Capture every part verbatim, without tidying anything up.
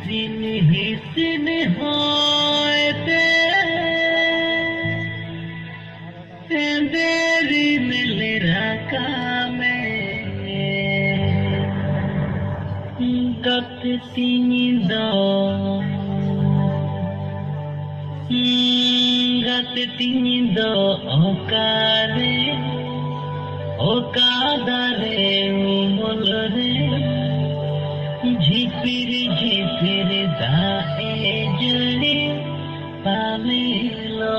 Hisin hisin hoete Tenderi meliraka-me Gat tinindo Gat tinindo okare Okadare umolre झिपिर झिपिर दाए जड़ी पाले लो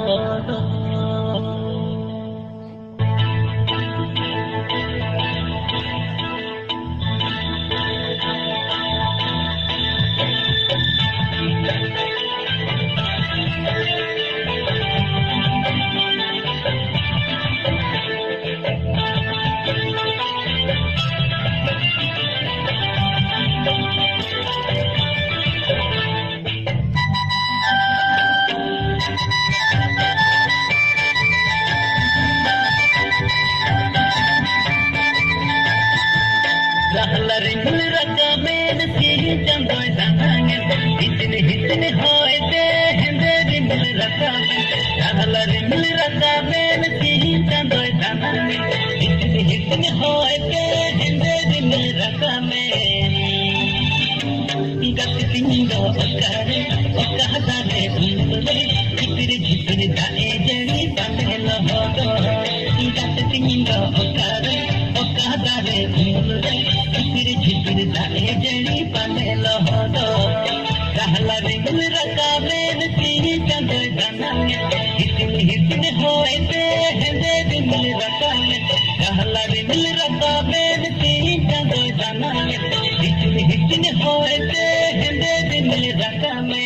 Rahlar rakamen ki jandoy danange Hisin hisin hoete henderi mil rakamen Rahlar rakamen ki jandoy danange Hisin hisin hoete henderi mil rakamen Gat tinindo okare okadare umre Jhipir jhipir dae jari bande lohodo Gat tinindo okare okadare umre झिपिर झिपिर दाए जड़ी पाले लोहदो रहला रिंगल रकामेन की चंदो दानांगे हिसिन हिसिन होएते हेंदे रिंगल रकामे रहला रिंगल रकामेन की चंदो दानांगे हिसिन हिसिन होएते हेंदे रिंगल रकामे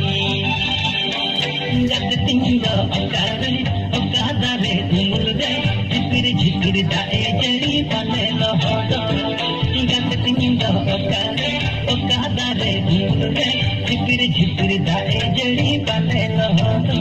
जग तिंगो ओकारे ओकादारे उमुलदे झिपिर झिपिर दाए जड़ी पाले लोहदो Tinindo okare okadare umre झिपिर झिपिर दाए जड़ी पाले लोहदो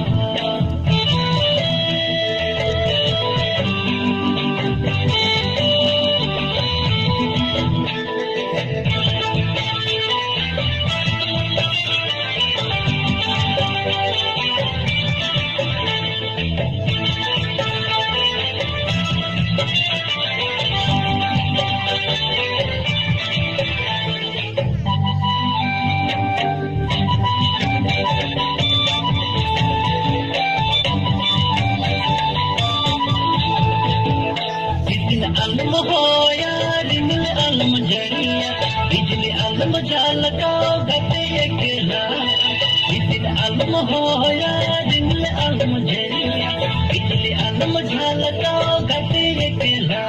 अलम होया रिमल अलम जड़िया बिजली अलम झलकाओ गते अकेला बिजली अलम होया रिमल अलम जड़िया बिजली अलम झलकाओ गते अकेला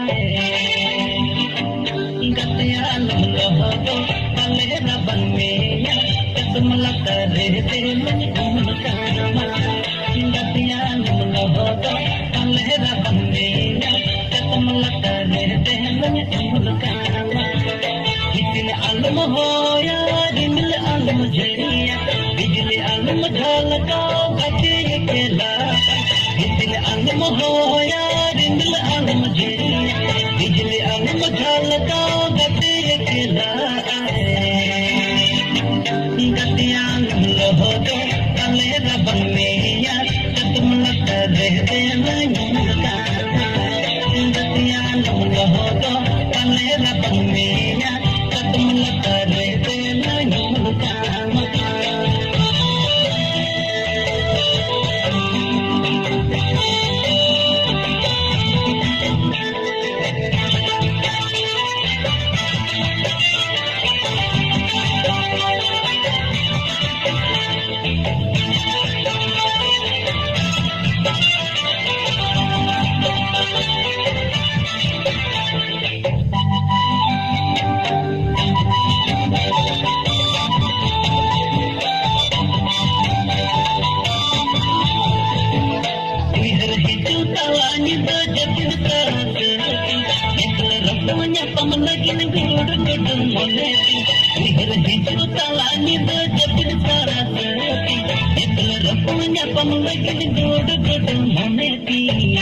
गते अलम लोहदो पले रबन में कसमला करे ते मन उमल कामा गते अलम लोहदो पले रबन में हिसिन अलम होया रिमल अलम जड़िया बिजली अलम झलकाओ गते अकेला हिसिन अलम होया रिमल अलम जड़िया बिजली अलम झलकाओ गते अकेला गते अलम लोहदो पले रबन में कसमला करे ते मन लोहदो पले रबन में कसमला करे ते मन कामा Pamlagin guru guru moneti, nihar hisu talani do japir sarati. Itul rapunya pamlagin guru guru moneti.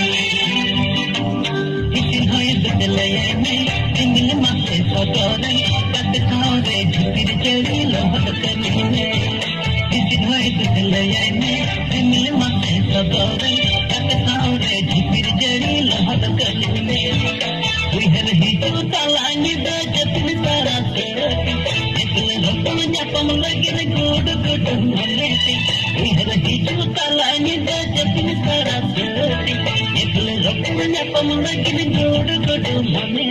Hisin hoy bedlaye me, tingil masse sodore, kat kaure jhipir jeli lo. कली में किसी धोई तुझ लय में मिल मत सदोरे कत सावरे झिपिर जड़ी लहत कली में उहर ही तो तालांगी द जतन सारा सोती इतने लोग न्यापम लगे गुड गुड मने उहर ही तो तालांगी द जतन सारा सोती इतने लोग न्यापम लगे गुड गुड मने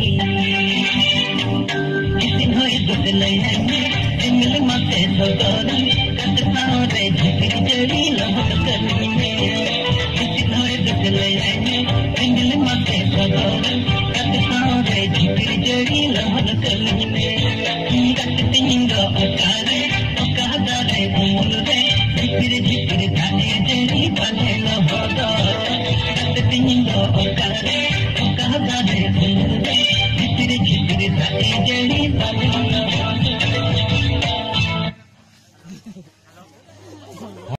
किसी धोई तुझ लय में मिल मत सदोरे कत सावरे झिपिर जड़ी लहत कली में किसी धोई तुझ लय में मिल मत सदोरे कत सावरे झिपिर जड़ी लहत कली में कत तिंगा ओकारे ओकादारे उमुल रे झिपिर झिपिर धाने जड़ी बने लहत कत तिंगा ओकारे ओकादारे उमुल रे झिपिर झिपिर धाने जड़ी बने लहत